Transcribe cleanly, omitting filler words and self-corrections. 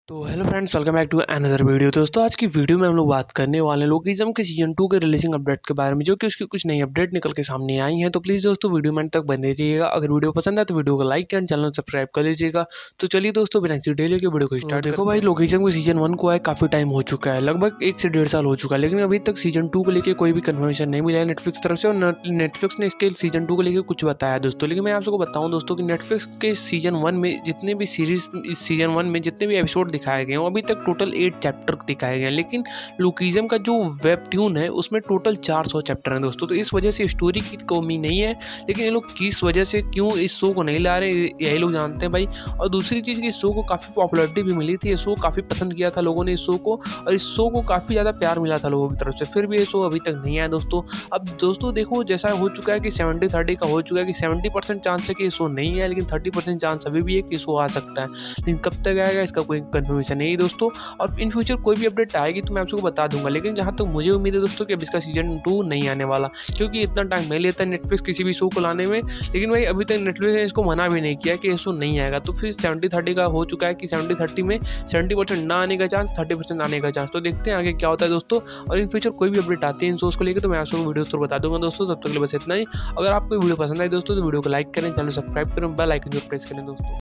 तो hello friends, welcome back to another video. दोस्तों आज की वीडियो में हम लोग बात करने वाले हैं लोकिज्म के सीजन 2 के रिलीजिंग अपडेट के बारे में, जो कि उसकी कुछ नई अपडेट निकल के सामने आई हैं। तो प्लीज़ दोस्तों वीडियो में तक बने रहिएगा। अगर वीडियो पसंद है तो वीडियो को लाइक एंड चैनल सब्सक्राइब कर लीजिएगा। तो चलिए दोस्तों बिना किसी डिले के वीडियो को स्टार्ट देखो भाई, लोकिज्म के सीजन 1 को आए काफ़ी टाइम हो चुका है, लगभग 1 से 1.5 साल हो चुका है, लेकिन अभी तक सीजन 2 को लेकर कोई भी कन्फर्मेशन नहीं मिला है नेटफ्लिक्स तरफ से। और नेटफ्लिक्स ने इसके सीजन 2 को लेकर कुछ बताया दोस्तों। लेकिन मैं आपको बताऊँ दोस्तों कि नेटफ्लिक्स के सीजन 1 में जितने भी सीरीज इस सीजन 1 में जितने भी एपिसोड दिखाए गए हैं अभी तक टोटल 8 चैप्टर दिखाए गए हैं, लेकिन लोकिज्म का जो वेब ट्यून है उसमें टोटल 400 चैप्टर हैं दोस्तों। तो इस वजह से स्टोरी की कमी नहीं है, लेकिन ये लोग किस वजह से क्यों इस शो को नहीं ला रहे यही लोग जानते हैं भाई। और दूसरी चीज़ कि इस शो को काफ़ी पॉपुलैरिटी भी मिली थी, ये शो काफ़ी पसंद किया था लोगों ने इस शो को, और इस शो को काफ़ी ज़्यादा प्यार मिला था लोगों की तरफ से, फिर भी ये शो अभी तक नहीं आया दोस्तों। अब दोस्तों देखो, जैसा हो चुका है कि 70-30 का हो चुका है कि 70% चांस है कि ये शो नहीं है, लेकिन 30% चांस अभी भी है कि शो आ सकता है, लेकिन कब तक आएगा इसका कोई कंफर्मेशन नहीं दोस्तों। और इन फ्यूचर कोई भी अपडेट आएगी तो मैं आपको बता दूंगा, लेकिन जहाँ तक मुझे उम्मीद है दोस्तों कि अब इसका सीजन 2 नहीं आने वाला, क्योंकि इतना टाइम नहीं लेता नेटफ्लिक्स किसी भी शो को लाने में। लेकिन भाई अभी तक नेटफ्लिक्स ने इसको मना भी नहीं किया कि ये शो नहीं आएगा, तो फिर 70-30 का हो चुका है कि 70-30 में 70% ना आने का चांस, 30% आने का चांस। तो देखते हैं आगे क्या होता है दोस्तों। और इन फ्यूचर कोई भी अपडेट आती है इन शोज को लेकर तो मैं आपको वीडियो तो बता दूंगा दोस्तों। तब तक के लिए बस इतना ही। अगर आपको वीडियो पसंद आए दोस्तों तो वीडियो को लाइक करें, चैनल सब्सक्राइब करें, बेल आइकन जरूर प्रेस करें दोस्तों।